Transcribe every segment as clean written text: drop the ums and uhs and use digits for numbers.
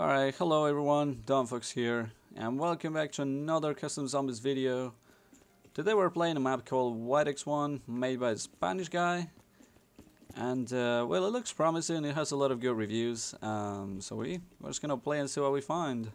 Alright, hello everyone, Fox here, and welcome back to another Custom Zombies video. Today we're playing a map called Whitex 1, made by a Spanish guy. And, well, it looks promising, it has a lot of good reviews, so we're just gonna play and see what we find.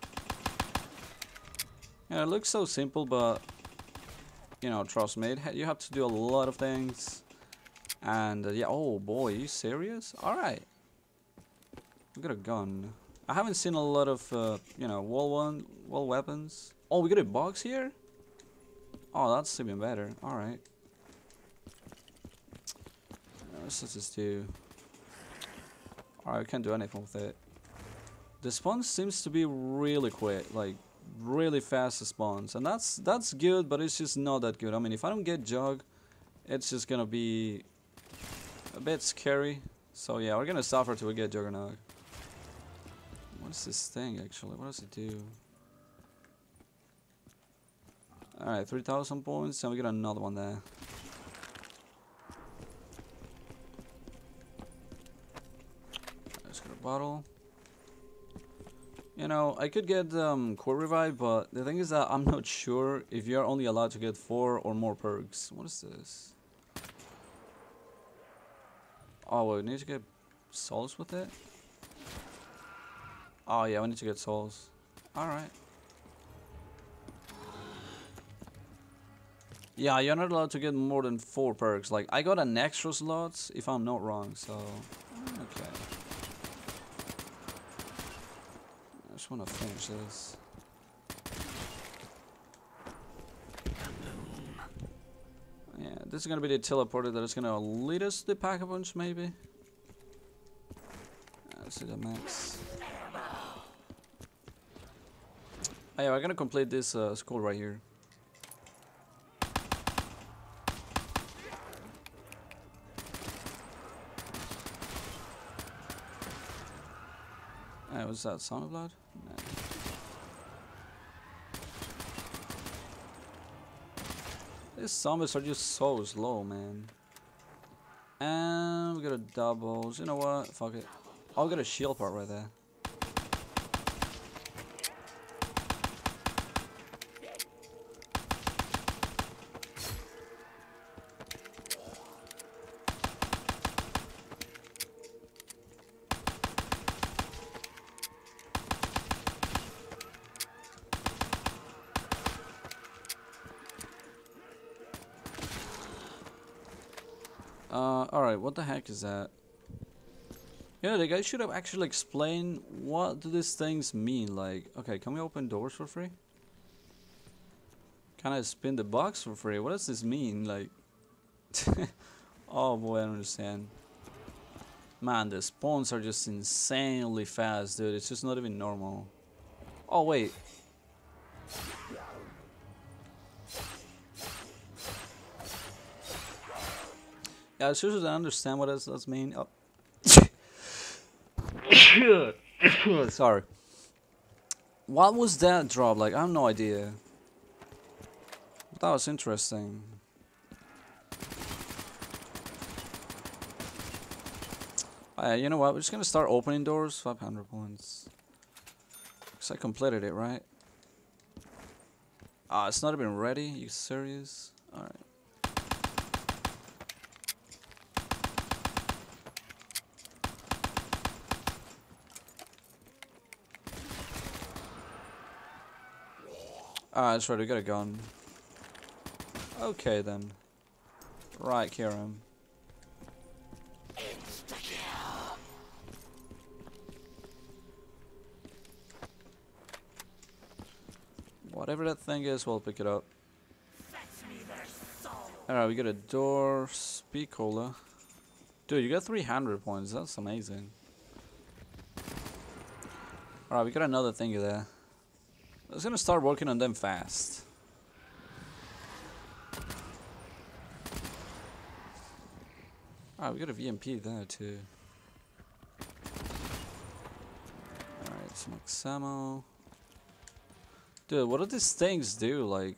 Yeah, it looks so simple, but, you know, trust me, you have to do a lot of things. And, yeah, oh boy, are you serious? Alright. We got a gun. I haven't seen a lot of, you know, wall weapons. Oh, we got a box here? Oh, that's even better. Alright. Let's just do... Alright, I can't do anything with it. The spawn seems to be really quick, like, really fast spawns. And that's good, but it's just not that good. I mean, if I don't get Jug, it's just gonna be a bit scary. So yeah, we're gonna suffer till we get Juggernaut. What's this thing actually? What does it do? Alright, 3,000 points, and we got another one there. Let's get a bottle. You know, I could get Core Revive, but the thing is that I'm not sure if you're only allowed to get 4 or more perks. What is this? Oh, well, we need to get souls with it? Oh yeah, we need to get souls. Alright. Yeah, you're not allowed to get more than 4 perks. Like, I got an extra slot, if I'm not wrong, so... Okay. I just want to finish this. Yeah, this is gonna be the teleporter that is gonna lead us to the Pack-a-Punch, maybe? Let's see the max. Oh yeah, we're gonna complete this school right here. Hey, what's that? Sound of Blood? No. These zombies are just so slow, man. And we got a doubles. You know what? Fuck it. I'll get a shield part right there. Alright, what the heck is that? Yeah, the guy should have actually explained what do these things mean. Like, okay, can we open doors for free? Can I spin the box for free? What does this mean? Like, oh boy, I don't understand. Man, the spawns are just insanely fast, dude. It's just not even normal. Oh, wait. Yeah, I seriously don't understand what that's mean. Oh. Sorry. What was that drop? Like, I have no idea. That was interesting. You know what? We're just gonna start opening doors. 500 points. Because I completed it, right? Ah, it's not even ready. You serious? Alright. Ah, that's right, we got a gun. Okay then. Right, Kieran. Whatever that thing is, we'll pick it up. Alright, we got a door. Speed cola. Dude, you got 300 points. That's amazing. Alright, we got another thingy there. I was gonna start working on them fast. Alright, we got a VMP there too. Alright, some max ammo. Dude, what do these things do? Like,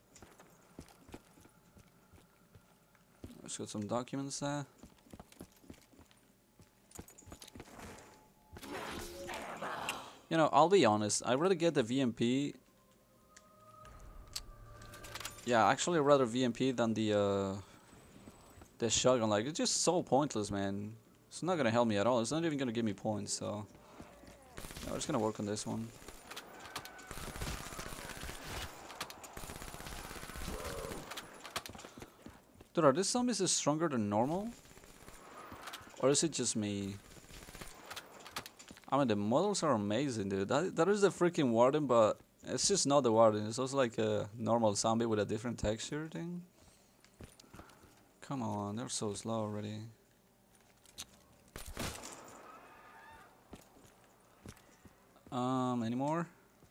let's got some documents there. You know, I'll be honest. I rather get the VMP. Yeah, actually, I'd rather VMP than the shotgun. Like, it's just so pointless, man. It's not gonna help me at all. It's not even gonna give me points. So, yeah, we're just gonna work on this one. Dude, are these zombies stronger than normal? Or is it just me? I mean, the models are amazing, dude. That is the freaking warden, but it's just not the warden. It's also like a normal zombie with a different texture thing. Come on, they're so slow already. Any more?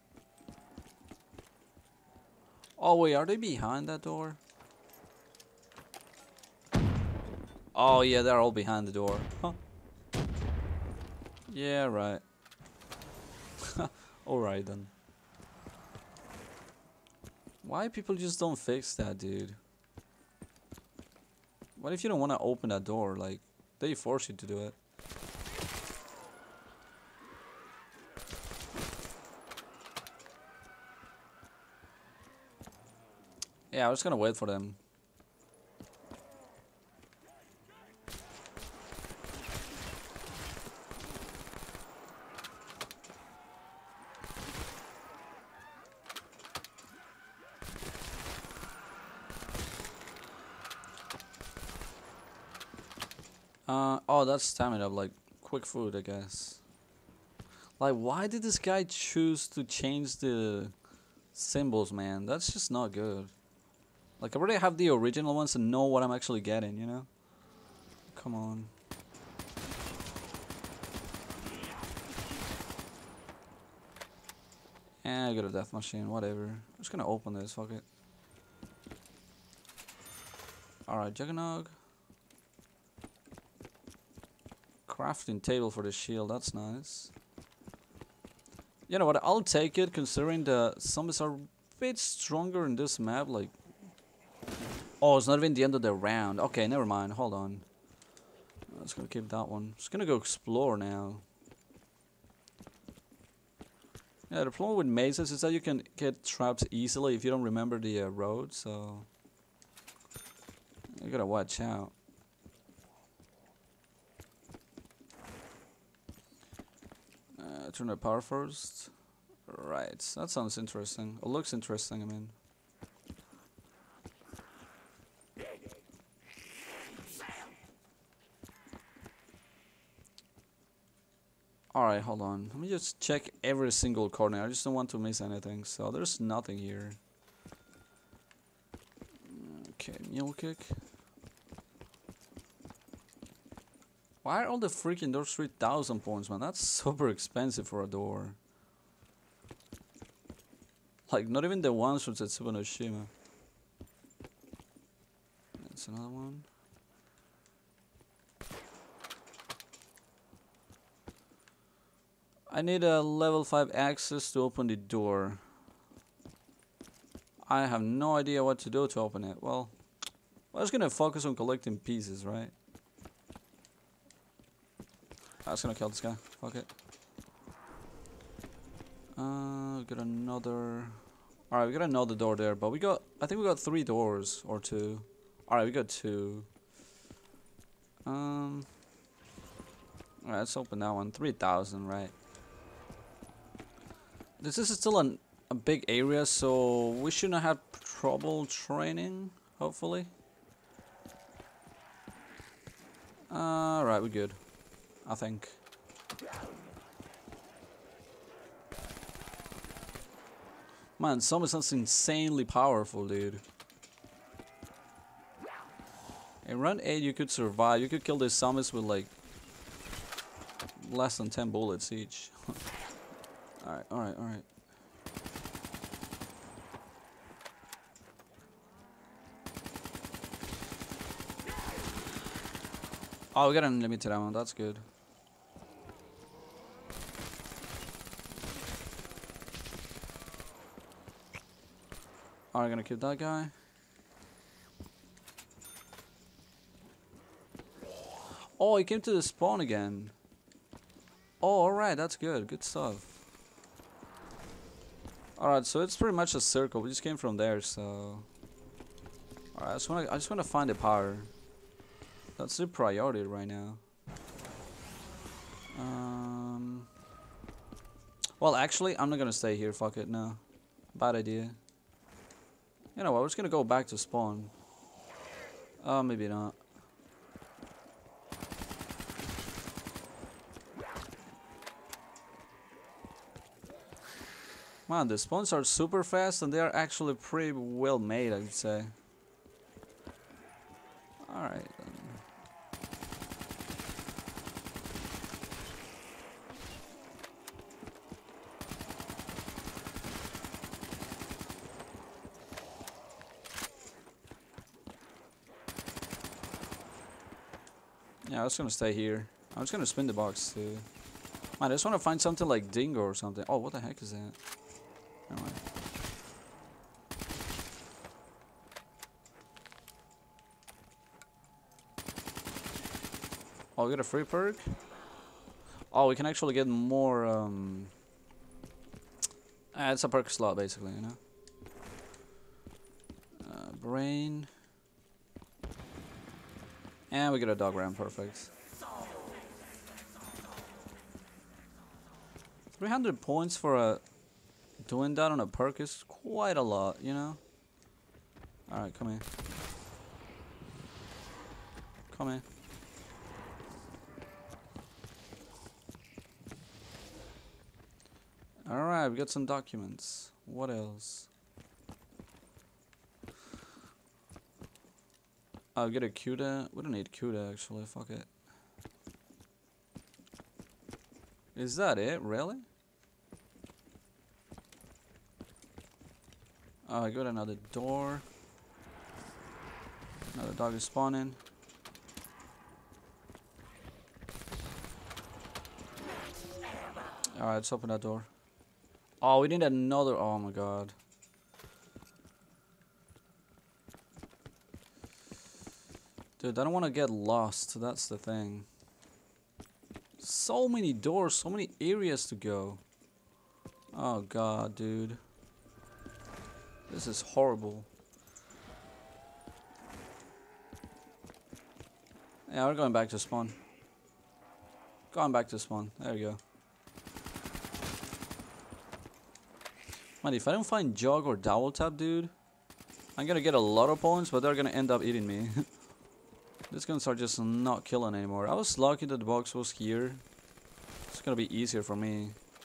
Oh wait, are they behind that door? Oh yeah, they're all behind the door. Huh. Yeah, right. Alright then. Why people just don't fix that, dude? What if you don't want to open that door? Like, they force you to do it. Yeah, I was gonna wait for them. Oh, that's stamina, like quick food, I guess. Like, why did this guy choose to change the symbols, man? That's just not good. Like, I already have the original ones and know what I'm actually getting, you know? Come on. Yeah, I got a death machine, whatever. I'm just gonna open this, fuck it. Alright, Juggernog. Crafting table for the shield, that's nice. You know what, I'll take it considering the zombies are a bit stronger in this map, like... Oh, it's not even the end of the round. Okay, never mind, hold on. I'm just gonna keep that one. Just gonna go explore now. Yeah, the problem with mazes is that you can get trapped easily if you don't remember the road, so... You gotta watch out. Turn the power first. Right, that sounds interesting. It looks interesting, I mean. Alright, hold on. Let me just check every single corner. I just don't want to miss anything. So there's nothing here. Okay, mule kick. Why are all the freaking doors 3,000 points, man? That's super expensive for a door. Like, not even the ones from Tetsuba no Shima. That's another one. I need a level 5 access to open the door. I have no idea what to do to open it. Well, I'm just gonna focus on collecting pieces, right? I was gonna kill this guy. Fuck it. We got another... Alright, we got another door there, but we got... I think we got 3 doors, or 2. Alright, we got 2. Alright, let's open that one. 3,000, right? This is still a big area, so we shouldn't have trouble training, hopefully. Alright, we're good. I think. Man, someone's insanely powerful, dude. In round 8 you could survive. You could kill these zombies with like less than 10 bullets each. Alright, alright, alright. Oh, we got an unlimited ammo, that's good. Alright, gonna kill that guy. Oh, he came to the spawn again. Oh, alright, that's good. Good stuff. Alright, so it's pretty much a circle. We just came from there, so... Alright, I just wanna find the power. That's the priority right now. Well, actually, I'm not gonna stay here. Fuck it, no. Bad idea. You know what, we're just gonna go back to spawn. Oh, maybe not. Man, the spawns are super fast and they are actually pretty well made, I'd say. Alright then. Yeah, I was gonna stay here. I'm just gonna spin the box too. Man, I just wanna find something like Dingo or something. Oh, what the heck is that? Never mind. Oh, we got a free perk? Oh, we can actually get more, it's a perk slot, basically, you know? Brain. And we get a dog ram, perfect. 300 points for doing that on a perk is quite a lot, you know? Alright, come here. Come here. Alright, we got some documents. What else? I'll get a CUDA. We don't need CUDA actually, fuck it. Is that it? Really? Oh, I got another door. Another dog is spawning. Alright, let's open that door. Oh, we need another. Oh my god. Dude, I don't want to get lost. That's the thing. So many doors, so many areas to go. Oh god, dude. This is horrible. Yeah, we're going back to spawn. Going back to spawn. There we go. Man, if I don't find Jog or Double Tap, dude, I'm gonna get a lot of points, but they're gonna end up eating me. These guns are just not killing anymore. I was lucky that the box was here. It's gonna be easier for me.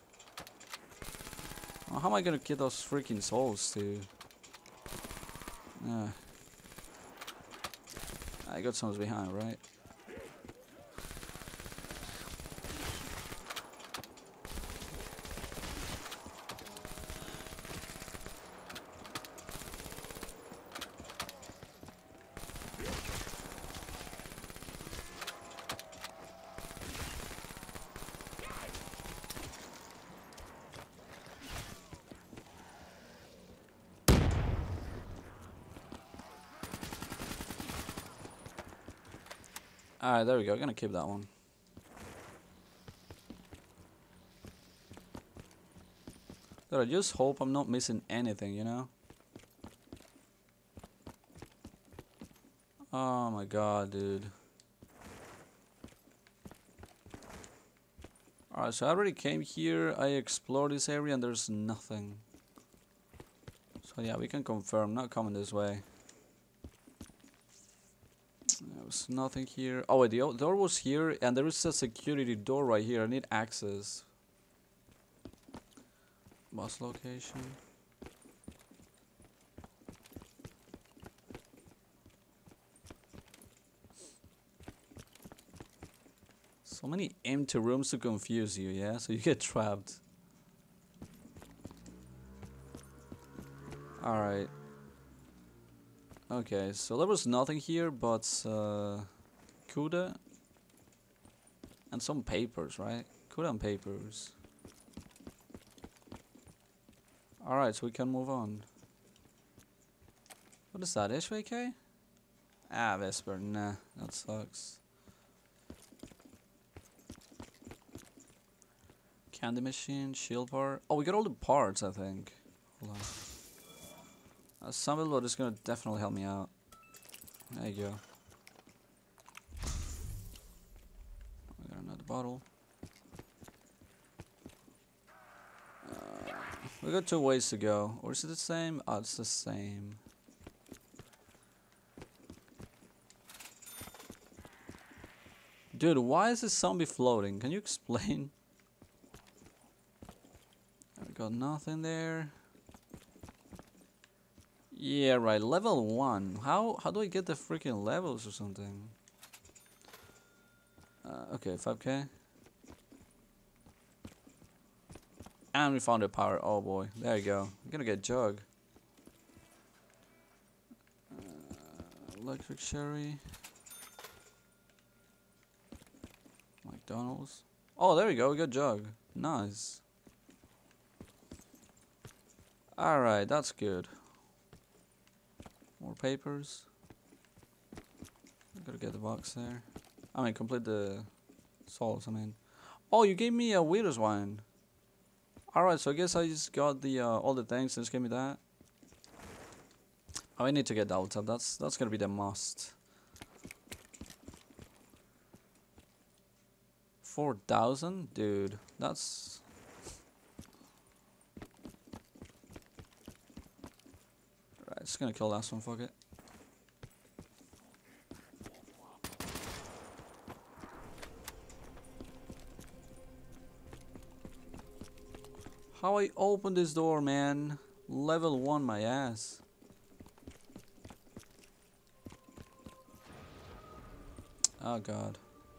Oh, how am I gonna get those freaking souls, dude? I got some behind, right? Alright, there we go. I'm gonna keep that one. Dude, I just hope I'm not missing anything, you know? Oh my god, dude. Alright, so I already came here, I explored this area and there's nothing. So yeah, we can confirm, not coming this way. There's nothing here. Oh wait, the door was here and there is a security door right here. I need access. Boss location. So many empty rooms to confuse you, yeah? So you get trapped. Alright. Okay, so there was nothing here but CUDA and some papers, right? CUDA and papers. Alright, so we can move on. What is that, HVK? Ah, Vesper, nah, that sucks. Candy machine, shield bar. Oh, we got all the parts, I think. blood. Zombie blood is gonna definitely help me out. There you go. I got another bottle. We got 2 ways to go. Or is it the same? Oh, it's the same. Dude, why is this zombie floating? Can you explain? I got nothing there. Yeah, right. Level 1. How do I get the freaking levels or something? Okay, 5k. And we found a power. Oh boy, there you go. I'm gonna get jug. Electric cherry. McDonald's. Oh, there we go. We got jug. Nice. All right, that's good. More papers. Gotta get the box there. I mean, complete the salts. I mean, oh, you gave me a Weirder's wine. Alright, so I guess I just got the all the things and just gave me that. Oh, I need to get double tap. That's gonna be the must. 4,000, dude. That's. Right, just gonna kill last one. Fuck it. How I open this door, man? Level 1, my ass. Oh god.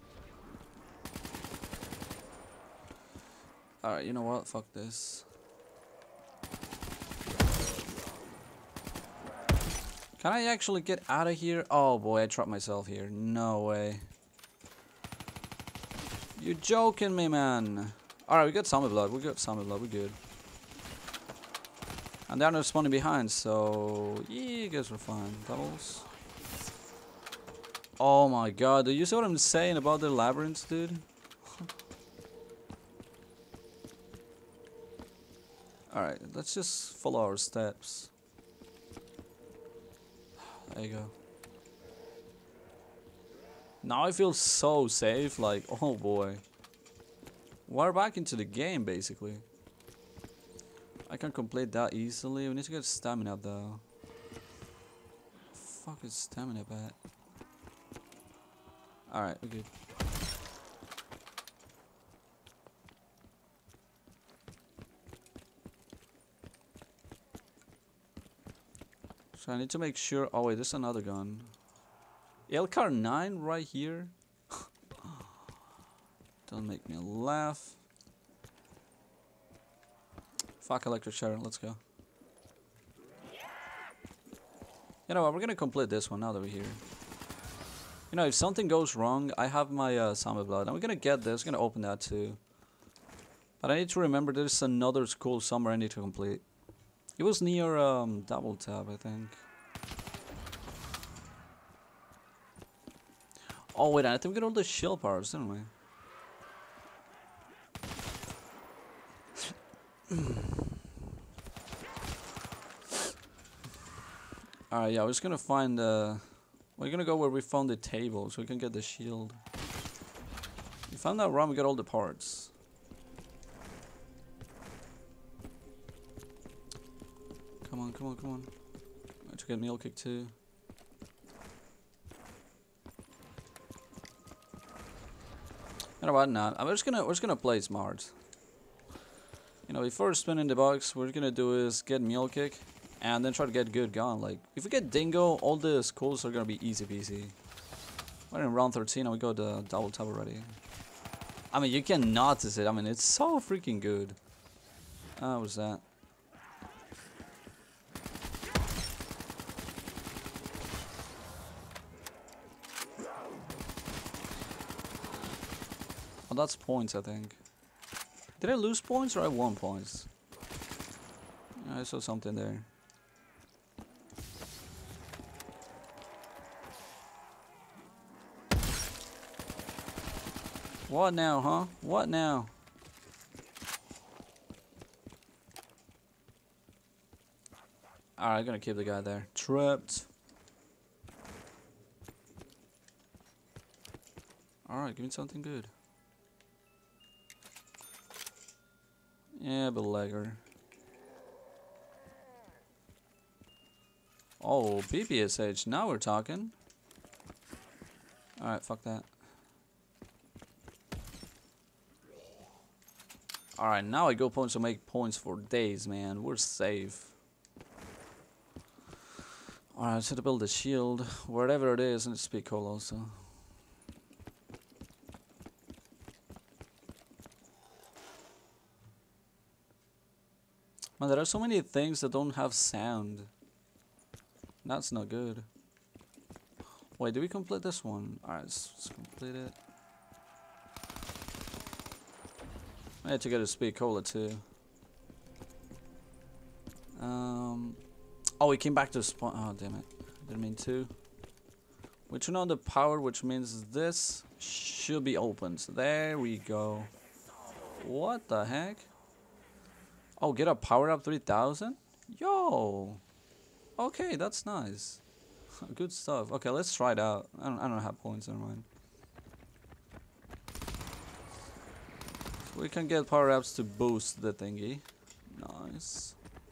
Alright, you know what? Fuck this. Can I actually get out of here? Oh boy, I trapped myself here. No way. You're joking me, man. Alright, we got zombie blood. We got zombie blood. We're good. And they're not spawning behind, so yeah, I guess we're fine. Doubles. Oh my god, do you see what I'm saying about the labyrinths, dude? Alright, let's just follow our steps. There you go. Now I feel so safe, like, oh boy. We're back into the game, basically. I can complete that easily. We need to get stamina, though. Fuck is stamina at? Alright, we're good. So I need to make sure. Oh, wait, there's another gun. LCAR 9 right here. Don't make me laugh. Fuck electric shower, let's go. You know what, we're gonna complete this one now that we're here. You know, if something goes wrong, I have my zombie blood. And we're gonna get this, we're gonna open that too. But I need to remember there's another school somewhere I need to complete. It was near double tap, I think. Oh wait, I think we got all the shield parts, didn't we? Alright, yeah, we're just gonna find we're gonna go where we found the table so we can get the shield. We found that round, we got all the parts. Come on, come on, come on. I have to get meal kick too. You know what, nah, we're just gonna play smart. You know, before spinning the box, what we're gonna do is get meal kick and then try to get good gun. Like, if we get dingo, all the schools are gonna be easy peasy. We're in round 13 and we got the double tap already. I mean, you can notice it. I mean, it's so freaking good. What was that? Oh, that's points, I think. Did I lose points or I won points? I saw something there. What now, huh? What now? Alright, I'm gonna keep the guy there. Trapped. Alright, give me something good. Yeah, but lagger. Oh, BPSH, now we're talking. Alright, fuck that. Alright, now I go points to make points for days, man. We're safe. Alright, so to build a shield, wherever it is, and it's speak cool also. Man, there are so many things that don't have sound. That's not good. Wait, did we complete this one? Alright, let's complete it. I had to get a speed cola too. Oh, we came back to spawn. Oh, damn it. Didn't mean to. We turn on the power, which means this should be open. So there we go. What the heck? Oh, get a power up 3000? Yo! Okay, that's nice. Good stuff. Okay, let's try it out. I don't have points, never mind. We can get power ups to boost the thingy. Nice.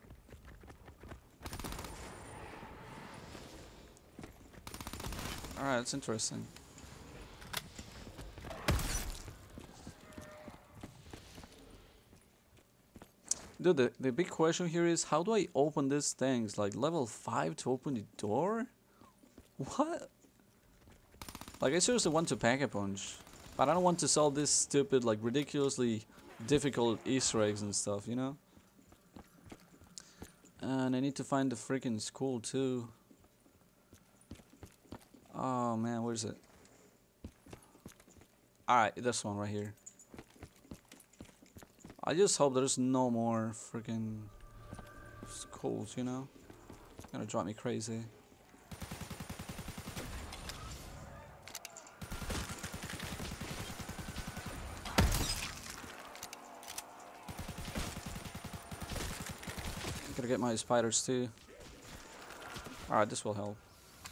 Alright, that's interesting. Dude, the big question here is, how do I open these things? Like level 5 to open the door? What? Like, I seriously want to pack a punch. But I don't want to solve this stupid, like, ridiculously difficult Easter eggs and stuff, you know? And I need to find the freaking school, too. Oh, man, where is it? Alright, this one right here. I just hope there's no more freaking schools, you know? It's gonna drive me crazy. Gotta get my spiders too. Alright, this will help.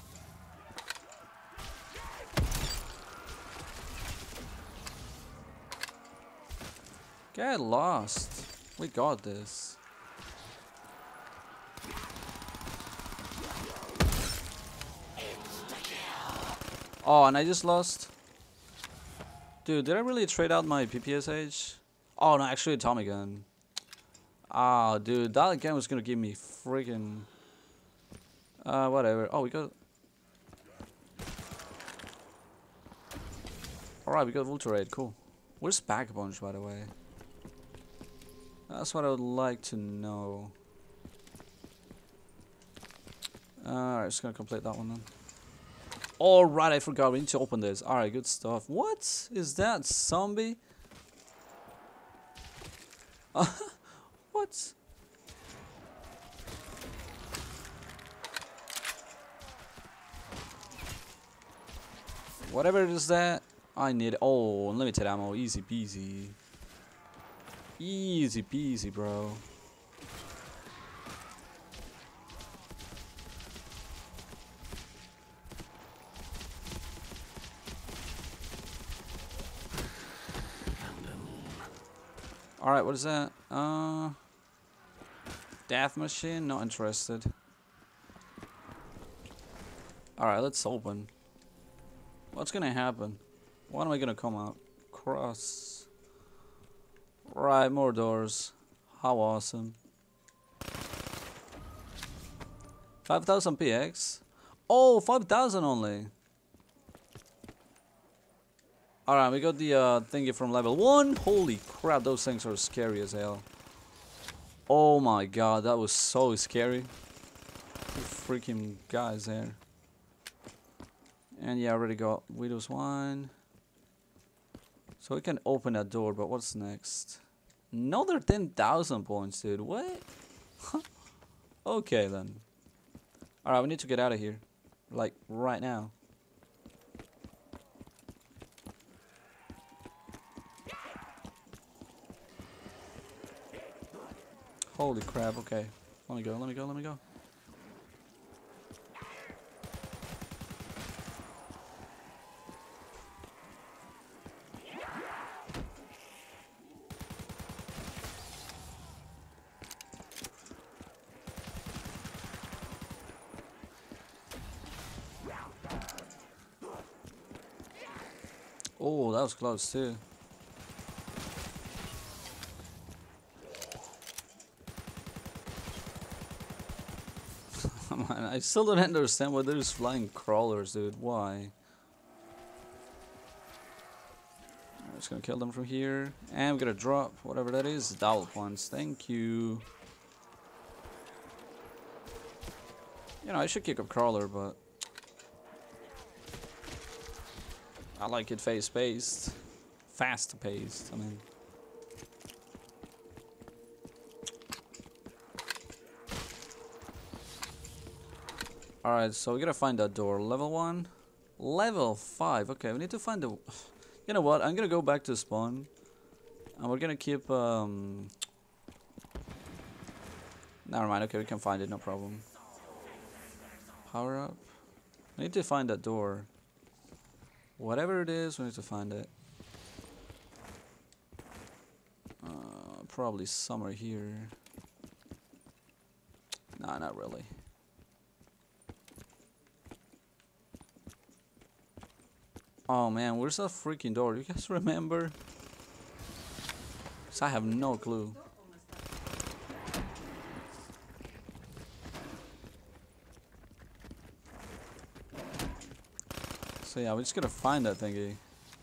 Get lost. We got this. Oh, and I just lost. Dude, did I really trade out my PPSH? Oh, no, actually, Tommy gun. Ah, dude, that gun was gonna give me freaking. Whatever. Oh, we got. Alright, we got Ultra Raid. Cool. Where's Pack Punch, by the way? That's what I would like to know. Alright, just gonna complete that one then. Alright, I forgot. We need to open this. Alright, good stuff. What is that? Zombie? What? Whatever it is that I need. Oh, unlimited ammo. Easy peasy. Easy peasy, bro. Alright, what is that? Death machine? Not interested. Alright, let's open. What's gonna happen? What am I gonna come out? Cross. Right, more doors. How awesome. 5,000 PX? Oh, 5,000 only. Alright, we got the thingy from level 1. Holy crap, those things are scary as hell. Oh my god, that was so scary. Two freaking guys there. And yeah, I already got Widow's Wine. So we can open that door, but what's next? Another 10,000 points, dude. What? Okay, then. Alright, we need to get out of here. Like, right now. Holy crap, okay. Let me go, let me go, let me go. Oh, that was close too. Man, I still don't understand why there's flying crawlers, dude. Why? I'm just gonna kill them from here. And we're gonna drop whatever that is. Double points. Thank you. You know, I should kick up crawler, but I like it fast-paced. Fast-paced, I mean. Alright, so we gotta find that door. Level 1? Level 5. Okay, we need to find the... You know what? I'm gonna go back to spawn. And we're gonna keep... Never mind, okay, we can find it, no problem. Power up. We need to find that door. Whatever it is, we need to find it. Probably somewhere here. Nah, not really. Oh man, where's that freaking door? You guys remember? 'Cause I have no clue. So yeah, we're just gonna find that thingy.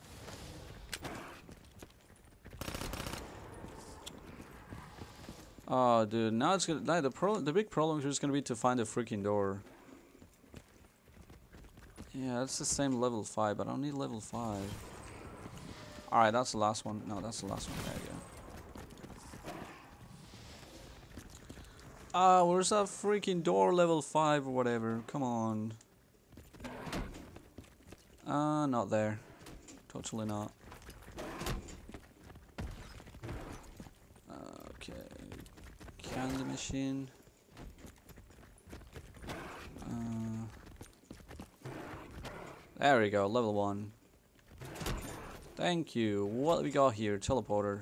Oh dude, now it's gonna like the big problem is just gonna be to find the freaking door. Yeah, it's the same level 5, but I don't need level 5. Alright, that's the last one. No, that's the last one. There you go. Where's that freaking door level 5 or whatever? Come on. Not there. Totally not. Okay. Candy machine. There we go, level 1. Thank you. What we got here? Teleporter.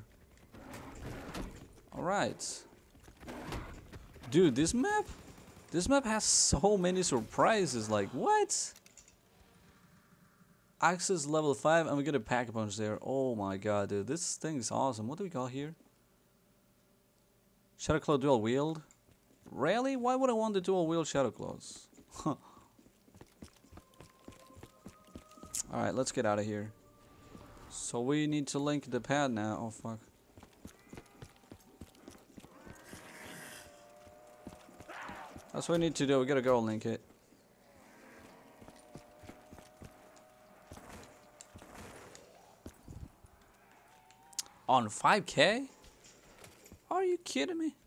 Alright. Dude, this map has so many surprises. Like, what? Access level 5 and we get a pack-a-punch there. Oh my god, dude. This thing is awesome. What do we got here? Shadow Claw dual wield? Really? Why would I want the dual wield Shadow Claws? Alright, let's get out of here. So we need to link the pad now. Oh fuck. That's what we need to do. We gotta go link it. On 5K? Are you kidding me?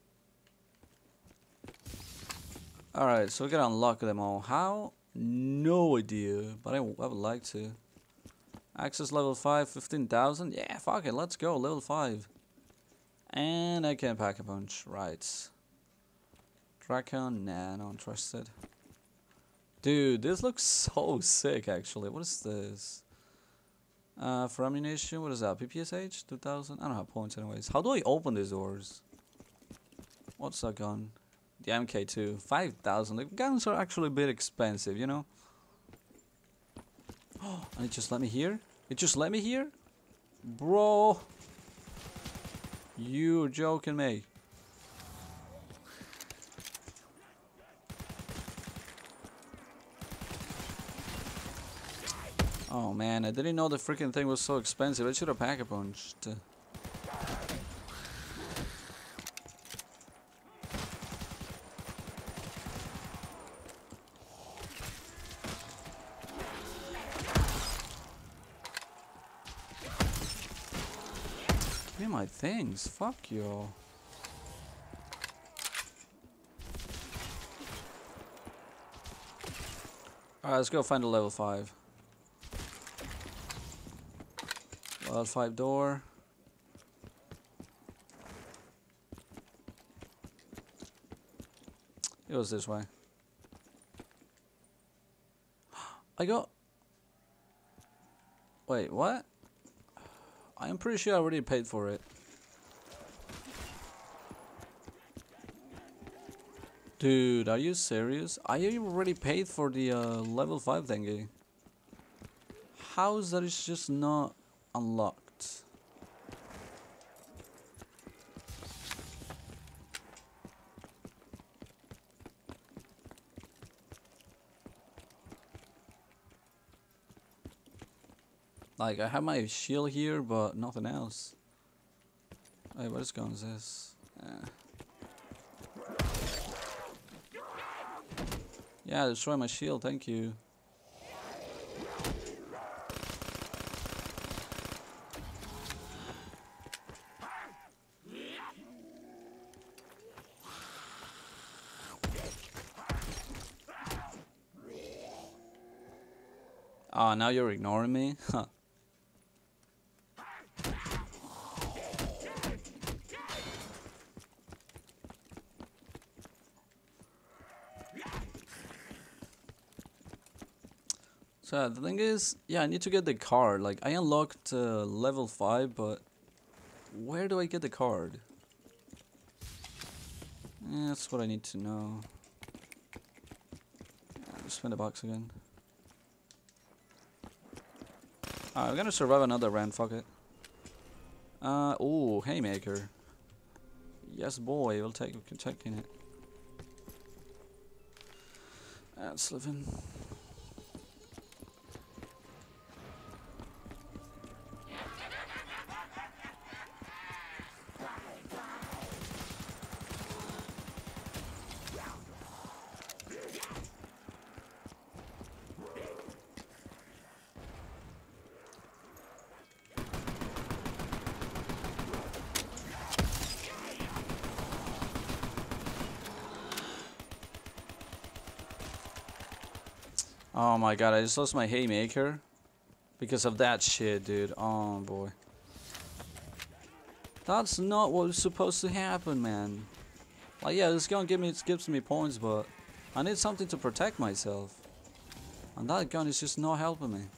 Alright, so we gotta unlock them all. How? No idea, but I would like to. Access level 5, 15,000. Yeah, fuck it, let's go, level 5. And I can pack a punch, right. Dracon, nah, not interested. Dude, this looks so sick actually. What is this? For ammunition, what is that? PPSH? 2000? I don't have points anyways. How do I open these doors? What's that gun? The MK2. 5,000. The guns are actually a bit expensive, you know? Oh, and it just let me here? It just let me here? Bro. You're joking me. Oh man, I didn't know the freaking thing was so expensive. I should have pack-a-punched. Give me my things. Fuck you. Alright, let's go find a level 5. Level 5 door. It was this way. I got... Wait, what? I'm pretty sure I already paid for it. Dude, are you serious? I already paid for the level 5 thingy. How is that it's just not unlocked. Like, I have my shield here, but nothing else. Hey, what is going on this? Yeah, destroy my shield, thank you. Ah, now you're ignoring me? Huh. So the thing is, yeah, I need to get the card. Like, I unlocked level 5, but where do I get the card? Yeah, that's what I need to know. Just spend a box again. I'm gonna survive another round, fuck it. Oh, haymaker. Yes, boy, we'll take taking it. That's living. Oh my god, I just lost my haymaker because of that shit, dude. Oh boy. That's not what was supposed to happen, man. Like, yeah, this gun gives me points, but I need something to protect myself. And that gun is just not helping me.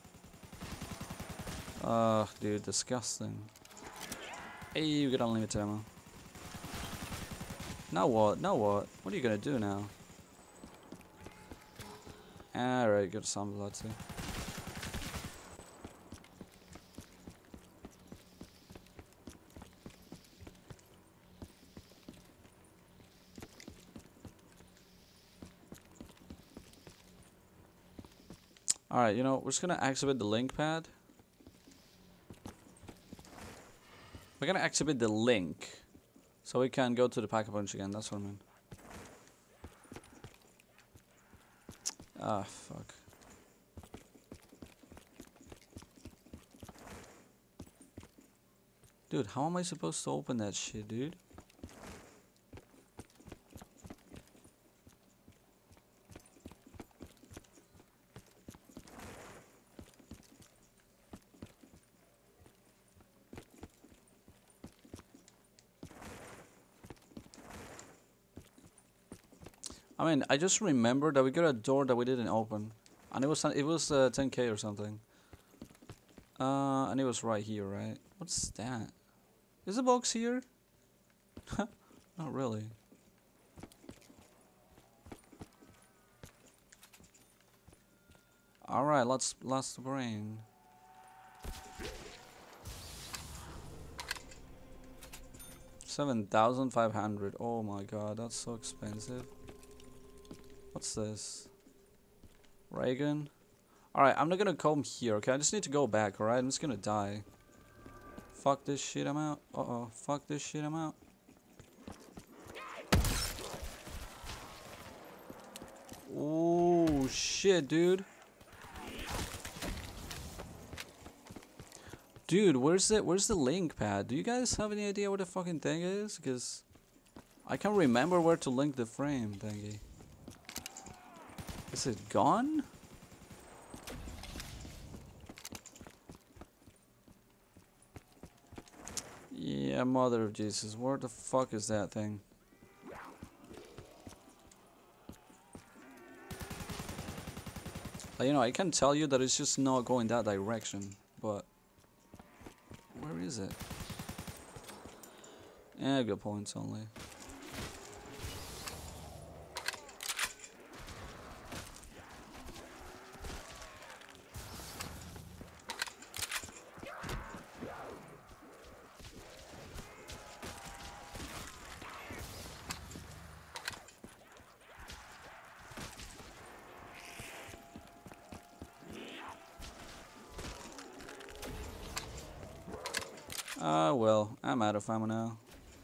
Ugh, dude, disgusting. Hey, you get unlimited ammo. Now what? Now what? What are you gonna do now? Alright, got some blood too. Alright, you know, we're just gonna activate the link pad. We're gonna activate the link so we can go to the pack-a-punch again, that's what I mean. Ah, fuck. Dude, how am I supposed to open that shit, dude? I mean, I just remembered that we got a door that we didn't open, and it was 10k or something. And it was right here, right? What's that? Is the box here? Not really. All right, let's blast the brain. $7,500. Oh my god, that's so expensive. What's this? Reagan? Alright, I'm not gonna come here, okay? I just need to go back, alright? I'm just gonna die. Fuck this shit, I'm out. Uh-oh. Fuck this shit, I'm out. Oh, shit, dude. Dude, where's the link pad? Do you guys have any idea what the fucking thing is? Because I can't remember where to link the frame thingy. Is it gone? Yeah, mother of Jesus, where the fuck is that thing? You know, I can tell you that it's just not going that direction, but where is it? Yeah, good points only. Ah, well, I'm out of ammo now.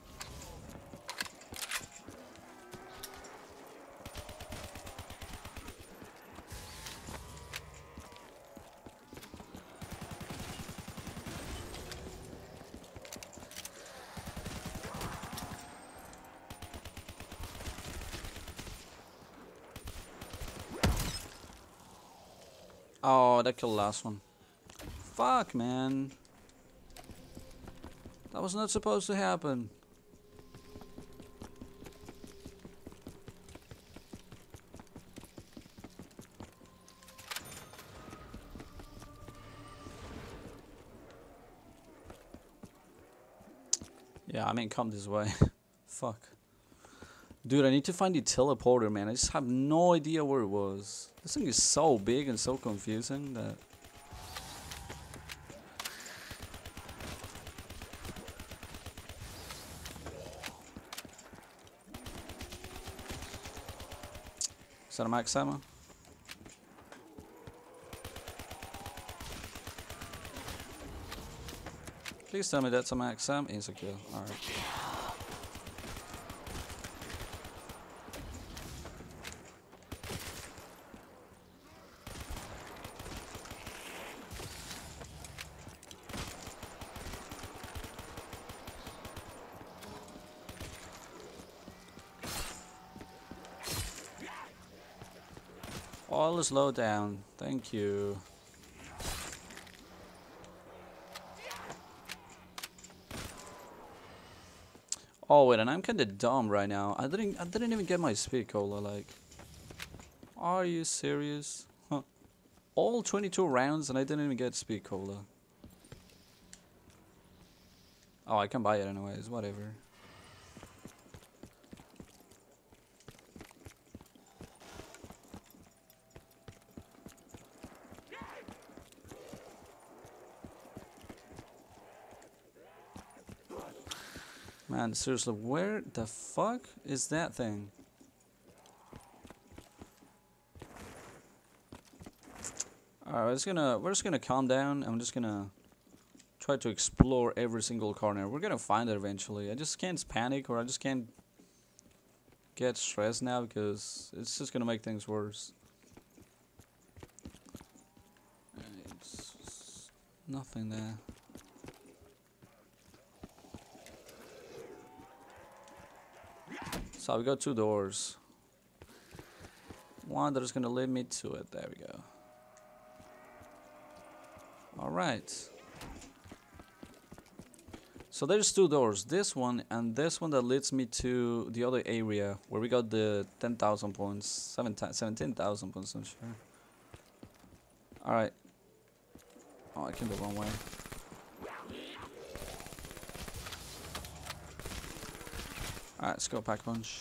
Oh, that killed the last one. Fuck, man. That was not supposed to happen. Yeah, I mean, come this way. Fuck. Dude, I need to find the teleporter, man. I just have no idea where it was. This thing is so big and so confusing that... Is that a max ammo? Please tell me that's a max ammo. Insecure. Alright. All is low down. Thank you. Oh wait, and I'm kinda dumb right now. I didn't even get my speed cola, like. Are you serious? Huh. All 22 rounds and I didn't even get speed cola. Oh, I can buy it anyways, whatever. Man, seriously, where the fuck is that thing? Alright, we're just gonna calm down. I'm just gonna try to explore every single corner. We're gonna find it eventually. I just can't panic, or I just can't get stressed now because it's just gonna make things worse. It's nothing there. So we got two doors. One that is gonna lead me to it. There we go. Alright. So there's two doors. This one and this one that leads me to the other area where we got the 10,000 points. 17,000 points, I'm sure. Alright. Oh, I came the wrong way. Alright, let's go pack punch.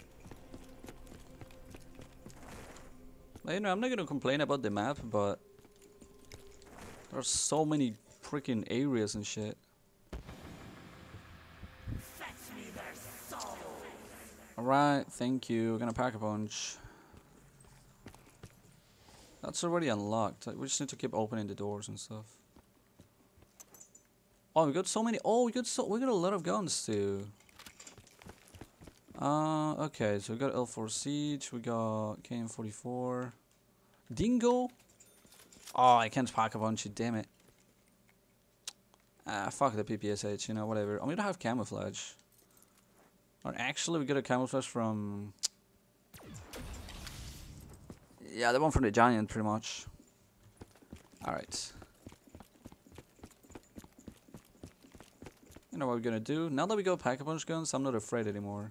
You know, I'm not gonna complain about the map, but there's so many freaking areas and shit. Alright, thank you. We're gonna pack a punch. That's already unlocked. We just need to keep opening the doors and stuff. Oh, we got so many. Oh, we got a lot of guns too. Okay, so we got L4 Siege, we got KM44. Dingo? Oh, I can't pack a bunch, damn it. Ah, fuck the PPSH, you know, whatever. Oh, we don't have camouflage. Or actually, we got a camouflage from... Yeah, the one from the Giant, pretty much. Alright. You know what we're gonna do? Now that we got pack-a-punch guns, I'm not afraid anymore.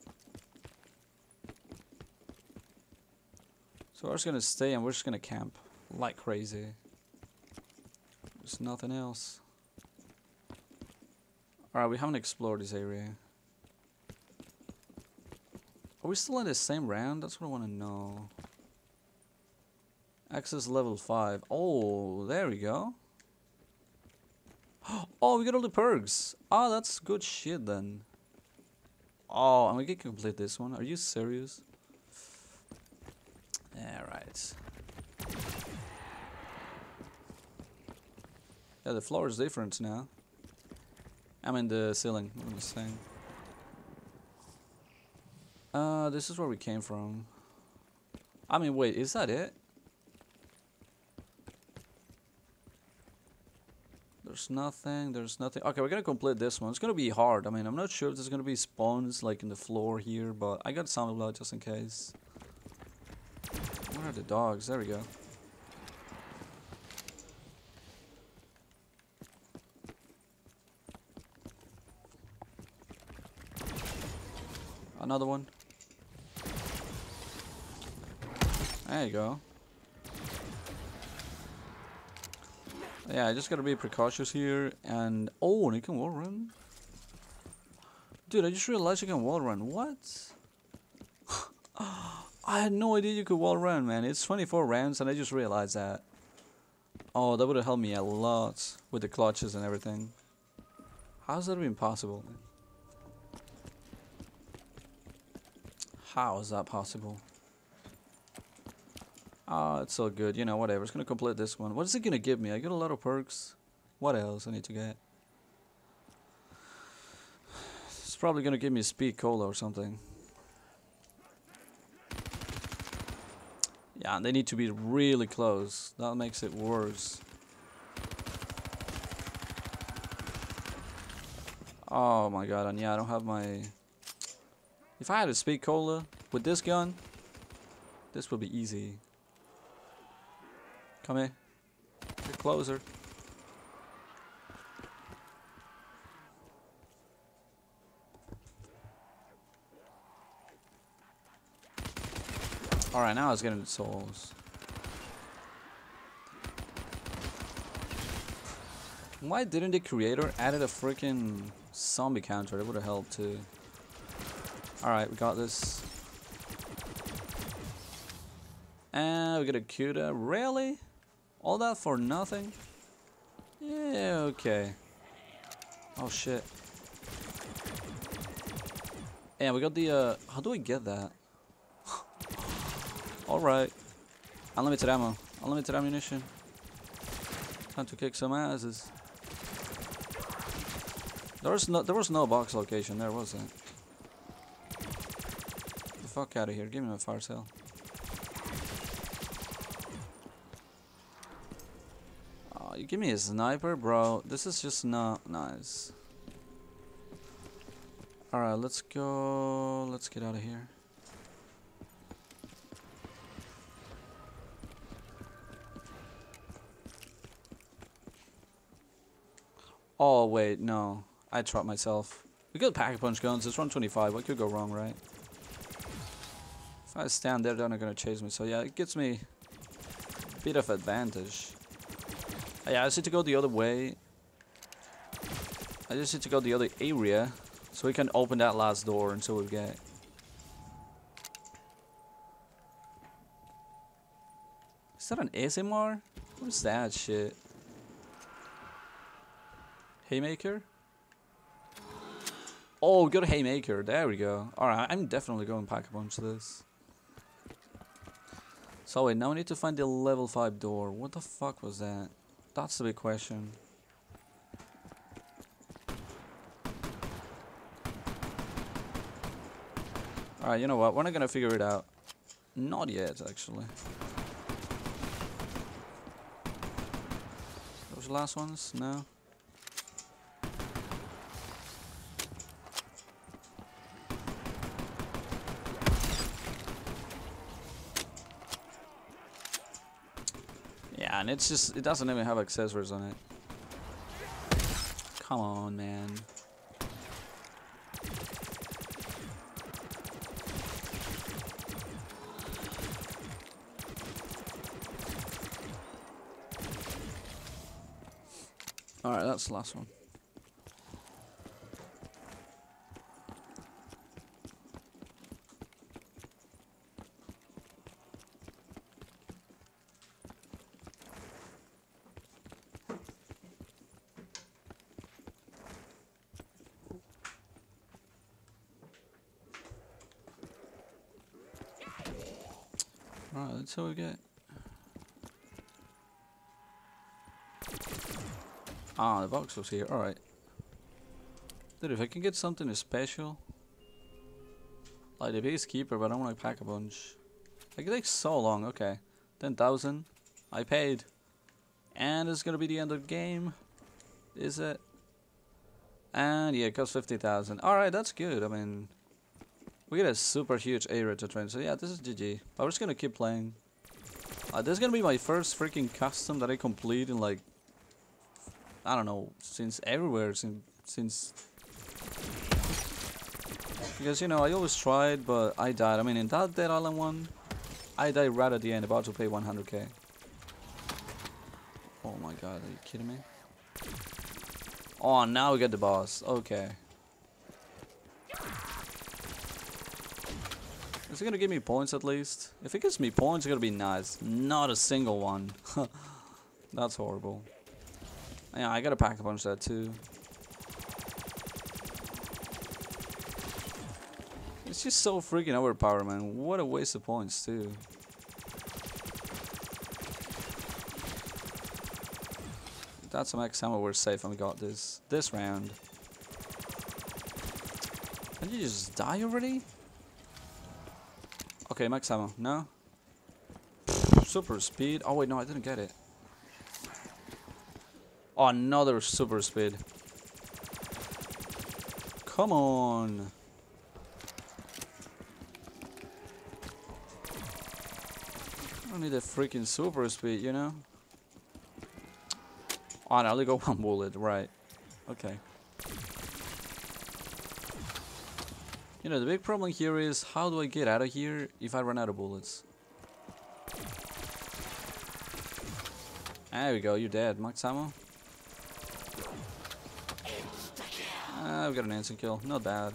So we're just gonna stay and we're just gonna camp like crazy. There's nothing else. Alright, we haven't explored this area. Are we still in the same round? That's what I want to know. Access level 5. Oh, there we go. Oh, we got all the perks. Oh, that's good shit then. Oh, and we can complete this one. Are you serious? Alright. Yeah, the floor is different now. I'm in the ceiling. What am I saying? This is where we came from. I mean, wait, is that it? There's nothing, there's nothing. Okay, we're gonna complete this one. It's gonna be hard. I mean, I'm not sure if there's gonna be spawns like in the floor here, but I got some blood just in case. Where are the dogs? There we go. Another one. There you go. Yeah, I just gotta be precautious here. And oh, and you can wall run. Dude, I just realized you can wall run. What? I had no idea you could wall run, man. It's 24 rounds, and I just realized that. Oh, that would have helped me a lot with the clutches and everything. How's that even possible? How is that possible? Oh, it's so good. You know, whatever. It's gonna complete this one. What is it gonna give me? I get a lot of perks. What else I need to get? It's probably gonna give me speed cola or something. Yeah, and they need to be really close. That makes it worse. Oh my god, and yeah, I don't have my... If I had a speed cola with this gun, this would be easy. Come here. Get closer. Alright, now I was getting the souls. Why didn't the creator added a freaking zombie counter? That would have helped too. Alright, we got this. And we got a CUDA. Really? All that for nothing? Yeah, okay. Oh shit. And we got the how do I get that? Alright. Unlimited ammo. Unlimited ammunition. Time to kick some asses. There was no box location there, was there? Get the fuck out of here. Give me my fire sale. Oh, you give me a sniper, bro. This is just not nice. Alright, let's go. Let's get out of here. Oh, wait, no. I trapped myself. We got pack-a-punch guns. It's 125. What could go wrong, right? If I stand there, they're not gonna chase me. So, yeah, it gives me a bit of advantage. Yeah, I just need to go the other way. I just need to go the other area. So we can open that last door and so we get... Is that an ASMR? What is that shit? Haymaker? Oh, we got a Haymaker. There we go. Alright, I'm definitely going pack-a-punch this. So wait, now we need to find the level 5 door. What the fuck was that? That's the big question. Alright, you know what? We're not gonna figure it out. Not yet, actually. Those last ones? No. Yeah, and it's just, it doesn't even have accessories on it. Come on, man. Alright, that's the last one. Alright, that's all we get. Ah, the box was here. Alright. Dude, if I can get something special, like the base keeper, but I don't want to pack a bunch. Like, it takes so long. Okay, 10,000. I paid, and it's gonna be the end of the game. Is it? And yeah, it costs 50,000. All right, that's good. I mean, we get a super huge area to train. So yeah, this is GG. But we're just gonna keep playing. This is gonna be my first freaking custom that I complete in like, I don't know, since everywhere, since because you know I always tried, but I died. I mean, in that Dead Island one, I died right at the end, about to pay 100k. Oh my god, are you kidding me? Oh, now we get the boss. Okay. Is it gonna give me points at least? If it gives me points, it's gonna be nice. Not a single one. That's horrible. Yeah, I gotta pack a bunch of that too. It's just so freaking overpowered, man. What a waste of points too. That's some max ammo. We're safe and we got this round. Can you just die already? Okay, max ammo. No? Super speed. Oh wait, no, I didn't get it. Oh, another super speed. Come on. I don't need a freaking super speed, you know? Oh, no, I only got one bullet, right. Okay. You know, the big problem here is, how do I get out of here if I run out of bullets? There we go, you're dead. Max ammo. We got an instant kill. Not bad.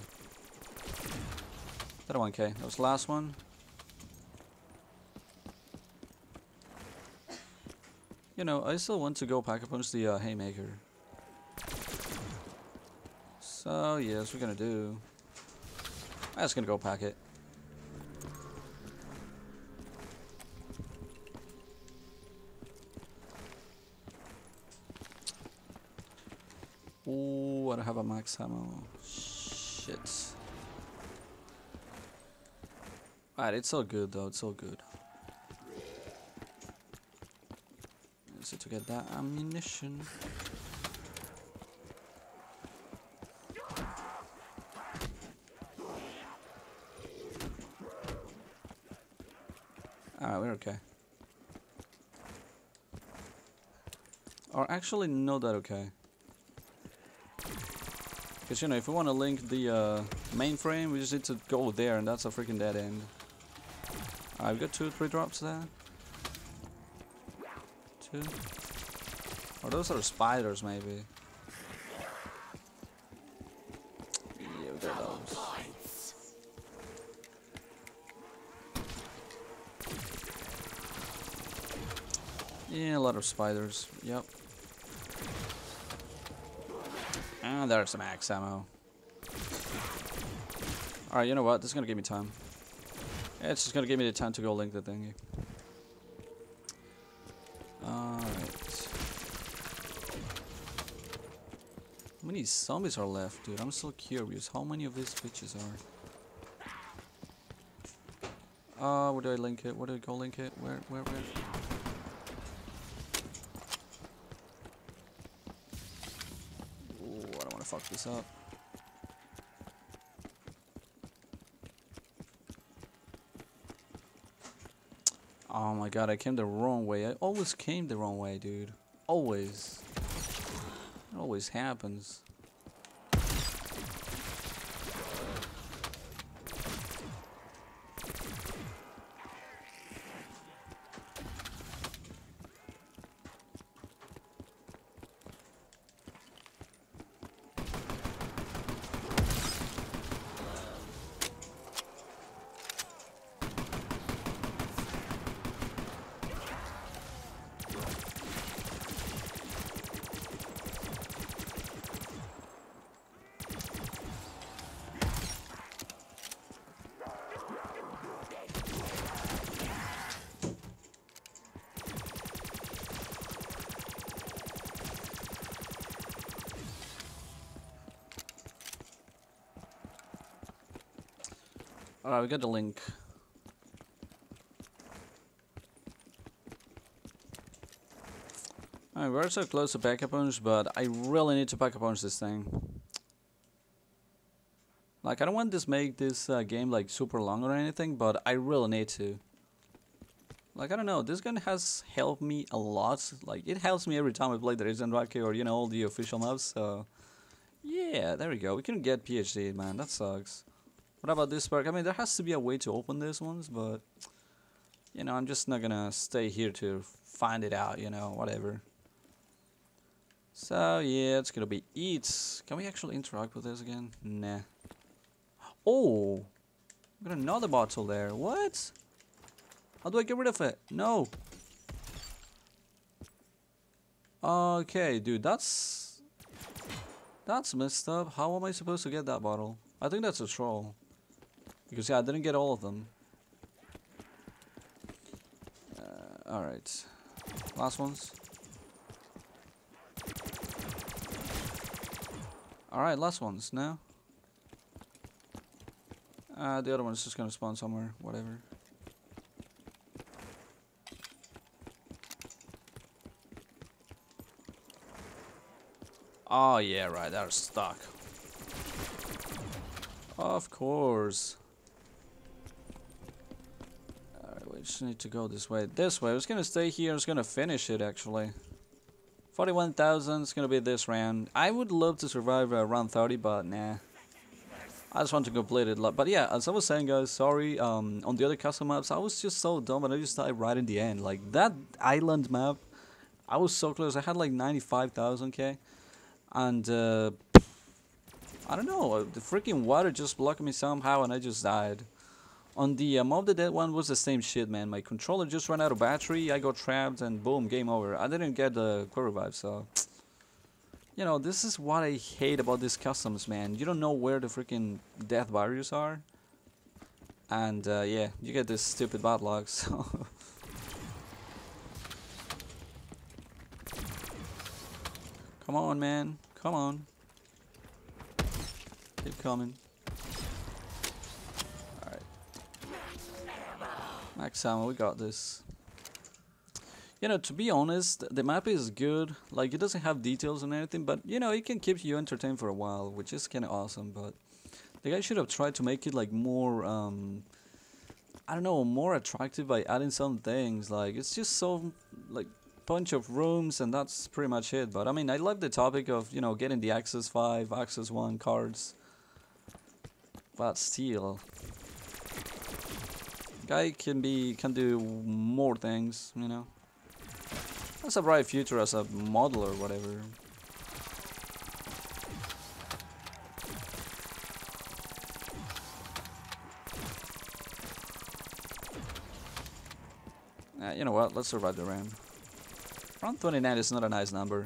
That 1k. That was the last one. You know, I still want to go pack a punch the haymaker. So, yes, we're gonna do. I'm just gonna go pack it. Ooh, I don't have a max ammo. Shit. Alright, it's all good though, it's all good. So to get that ammunition. Alright, we're okay. Or actually, not that okay. Because, you know, if we want to link the mainframe, we just need to go there, and that's a freaking dead end. Alright, we've got 2-3 drops there. 2. Or those are spiders, maybe. Yeah, we got those. Yeah, a lot of spiders. Yep. And there's some max ammo. Alright, you know what? This is gonna give me time. Yeah, it's just gonna give me the time to go link the thingy. Alright. How many zombies are left, dude? I'm so curious. How many of these bitches are? Where do I link it? Where do I go link it? Where? Ooh, I don't wanna fuck this up. Oh my god, I came the wrong way. I always came the wrong way, dude. Always. It always happens. Alright, we got the link. Alright, we're so close to pack a punch, but I really need to pack a punch this thing. Like, I don't want to make this game like super long or anything, but I really need to. Like, I don't know, this gun has helped me a lot. Like, it helps me every time I play the Resident Evil or, you know, all the official maps, so... Yeah, there we go. We can get PhD, man. That sucks. What about this perk? I mean, there has to be a way to open these ones, but... You know, I'm just not gonna stay here to find it out, you know, whatever. So, yeah, it's gonna be eats. Can we actually interact with this again? Nah. Oh! We got another bottle there. What? How do I get rid of it? No! Okay, dude, that's messed up. How am I supposed to get that bottle? I think that's a troll. Because, yeah, I didn't get all of them. Alright. Last ones. Alright, last ones now. The other one's just gonna spawn somewhere, whatever. Oh yeah, right, they're stuck. Of course. Alright, we just need to go this way. This way, I was gonna stay here, I was gonna finish it actually. 41,000 is gonna be this round. I would love to survive round 30, but nah. I just want to complete it. But yeah, as I was saying, guys, sorry. On the other custom maps, I was just so dumb, and I just died right in the end. Like that island map, I was so close. I had like 95,000k, and I don't know. The freaking water just blocked me somehow, and I just died. On the Mob the Dead one was the same shit, man. My controller just ran out of battery. I got trapped, and boom, game over. I didn't get the quick revive, so. You know, this is what I hate about these customs, man. You don't know where the freaking death barriers are. And, yeah, you get this stupid bot log, so... Come on, man. Come on. Keep coming. Alright. Max ammo, we got this. You know, to be honest, the map is good. Like, it doesn't have details and anything, but, you know, it can keep you entertained for a while, which is kind of awesome, but the guy should have tried to make it, like, more, I don't know, more attractive by adding some things. Like, it's just so, like, bunch of rooms, and that's pretty much it. But, I mean, I love the topic of, you know, getting the Access 5, Access 1 cards, but still... Guy can do more things, you know. That's a bright future as a model or whatever. You know what? Let's survive the round. Round 29 is not a nice number.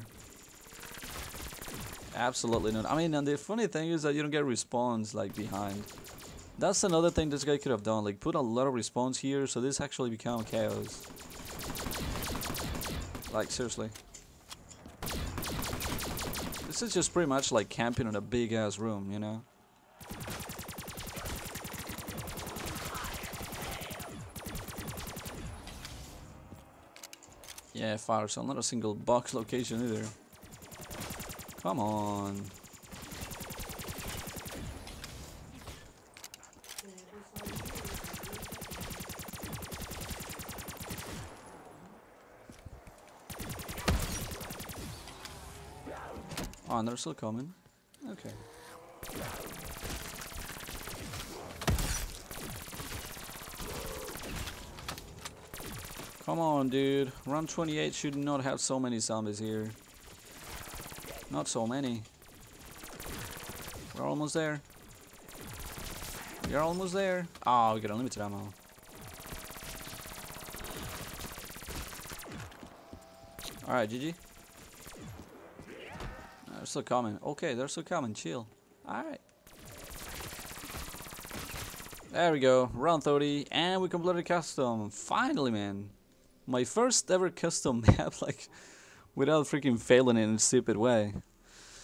Absolutely not. I mean, and the funny thing is that you don't get respawns like behind. That's another thing this guy could have done. Like, put a lot of respawns here, so this actually become chaos. Like, seriously. This is just pretty much like camping in a big ass room, you know? Yeah, fire cell, not a single box location either. Come on. Oh, and they're still coming. Okay. Come on, dude. Round 28 should not have so many zombies here. Not so many. We're almost there. We're almost there. Oh, we got unlimited ammo. Alright, GG. They're still coming. Okay, they're still coming. Chill. Alright. There we go. Round 30. And we completed custom. Finally, man. My first ever custom map, like, without freaking failing in a stupid way.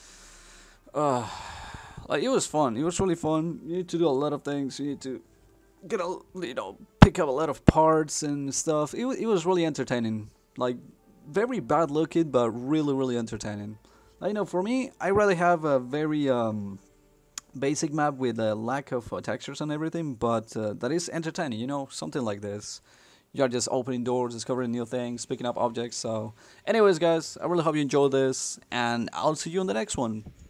Like, it was fun. It was really fun. You need to do a lot of things. You need to gonna, you know, pick up a lot of parts and stuff. It was really entertaining. Like, very bad looking, but really, really entertaining. Like, you know, for me, I really have a very basic map with a lack of textures and everything, but that is entertaining, you know, something like this. You're just opening doors, discovering new things, picking up objects. So anyways, guys, I really hope you enjoyed this, and I'll see you on the next one.